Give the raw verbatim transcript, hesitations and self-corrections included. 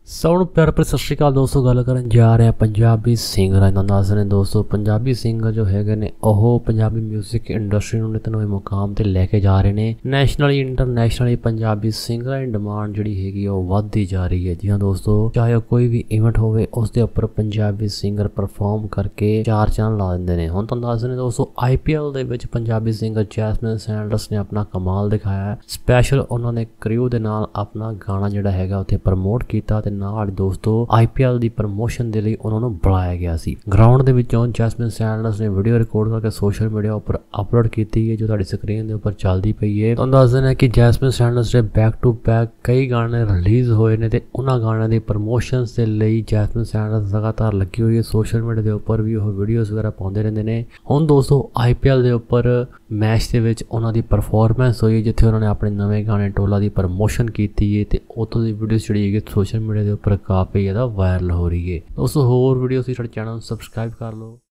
ਸਭ ਨੂੰ ਪਿਆਰ ਭਰੀ ਸਤਿ ਸ਼੍ਰੀ ਅਕਾਲ ਦੋਸਤੋ। ਗੱਲ ਕਰਨ ਜਾ ਰਹੇ ਹਾਂ ਪੰਜਾਬੀ ਸਿੰਗਰਾਂ ਦਾ। ਦੱਸ ਰਹੇ ਦੋਸਤੋ ਪੰਜਾਬੀ ਸਿੰਗਰ ਜੋ ਹੈਗੇ ਨੇ ਉਹ ਪੰਜਾਬੀ ਮਿਊਜ਼ਿਕ ਇੰਡਸਟਰੀ ਨੂੰ ਨਿਤ ਨਵੇਂ ਮੁਕਾਮ ਤੇ ਲੈ ਕੇ ਜਾ ਰਹੇ ਨੇ। ਨੈਸ਼ਨਲੀ ਇੰਟਰਨੈਸ਼ਨਲੀ ਪੰਜਾਬੀ ਸਿੰਗਰਾਂ ਦੀ ਡਿਮਾਂਡ ਜਿਹੜੀ ਹੈਗੀ ਉਹ ਵੱਧਦੀ ਜਾ ਰਹੀ ਹੈ। ਜੀ ਹਾਂ ਦੋਸਤੋ, ਚਾਹੇ ਕੋਈ ਵੀ ਇਵੈਂਟ ਹੋਵੇ ਉਸ ਦੇ ਉੱਪਰ ਪੰਜਾਬੀ ਸਿੰਗਰ ਪਰਫਾਰਮ ਕਰਕੇ ਚਾਰ ਚਾਂਦ ਲਾ ਦਿੰਦੇ ਨੇ। ਹੁਣ ਤੁਹਾਨੂੰ ਦੱਸ ਰਹੇ ਦੋਸਤੋ ਆਈ ਪੀ ਐਲ ਦੇ ਵਿੱਚ ਪੰਜਾਬੀ ਸਿੰਗਰ ਜੈਸਮਿਨ ਸੈਂਡਰਸ ਨੇ ਆਪਣਾ ਕਮਾਲ ਦਿਖਾਇਆ। ਸਪੈਸ਼ਲ ਉਹਨਾਂ ਨੇ ਕ੍ਰਿਊ ਦੇ ਨਾਲ ਆਪਣਾ ਗਾਣਾ ਜਿਹੜਾ ਹੈਗਾ ਉੱਥੇ ਪ੍ਰਮੋਟ ਕੀਤਾ ਤੇ ਨਾਲ ਦੋਸਤੋ ਆਈ ਪੀ ਐਲ ਦੀ ਪ੍ਰਮੋਸ਼ਨ ਦੇ ਲਈ ਉਹਨਾਂ ਨੂੰ ਬੁਲਾਇਆ ਗਿਆ ਸੀ। ਗਰਾਊਂਡ ਦੇ ਵਿੱਚੋਂ ਜੈਸਮਿਨ ਸੈਂਡਰਸ ਨੇ ਵੀਡੀਓ ਰਿਕਾਰਡ ਕਰਕੇ ਸੋਸ਼ਲ ਮੀਡੀਆ ਉੱਪਰ ਅਪਲੋਡ ਕੀਤੀ ਹੈ, ਜੋ ਤੁਹਾਡੀ ਸਕਰੀਨ ਦੇ ਉੱਪਰ ਚੱਲਦੀ ਪਈ ਹੈ। ਤੁਹਾਨੂੰ ਦੱਸ ਦਿੰਦੇ ਕਿ ਜੈਸਮਿਨ ਸੈਂਡਰਸ ਦੇ ਬੈਕ ਟੂ ਬੈਕ ਕਈ ਗਾਣੇ ਰਿਲੀਜ਼ ਹੋਏ ਨੇ ਤੇ ਉਹਨਾਂ ਗਾਣਿਆਂ ਦੀ ਪ੍ਰਮੋਸ਼ਨਸ ਦੇ ਲਈ ਜੈਸਮਿਨ ਸੈਂਡਰਸ ਲਗਾਤਾਰ ਲੱਗੀ ਹੋਈ ਹੈ। ਸੋਸ਼ਲ ਮੀਡੀਆ ਦੇ ਉੱਪਰ ਵੀ ਉਹ ਵੀਡੀਓਜ਼ ਵਗੈਰਾ ਪਾਉਂਦੇ ਰਹਿੰਦੇ ਨੇ। ਹੁਣ ਦੋਸਤੋ ਆਈ ਪੀ ਐਲ ਦੇ ਉੱਪਰ ਮੈਚ ਦੇ ਵਿੱਚ ਉਹਨਾਂ ਦੀ ਪਰਫਾਰਮੈਂਸ ਹੋਈ ਜਿੱਥੇ ਉਹਨਾਂ ਨੇ ਆਪਣੇ ਨਵੇਂ ਗਾਣੇ ਟੋਲਾ ਦੀ ਪ੍ਰਮੋਸ਼ਨ ਕੀਤੀ ਹੈ ਤੇ ਉੱਥੋਂ ਦੀ ਵੀਡੀਓ ਜਿਹੜੀ ਹੈਗੀ ਸੋਸ਼ਲ ਮੀਡੀਆ ਦੇ ਉੱਪਰ ਕਾਫੀ ਜ਼ਿਆਦਾ ਵਾਇਰਲ ਹੋ ਰਹੀ ਹੈ। ਦੋਸਤੋ ਹੋਰ ਵੀਡੀਓ ਤੁਸੀਂ ਸਾਡੇ ਚੈਨਲ ਨੂੰ ਸਬਸਕ੍ਰਾਈਬ ਕਰ ਲਓ।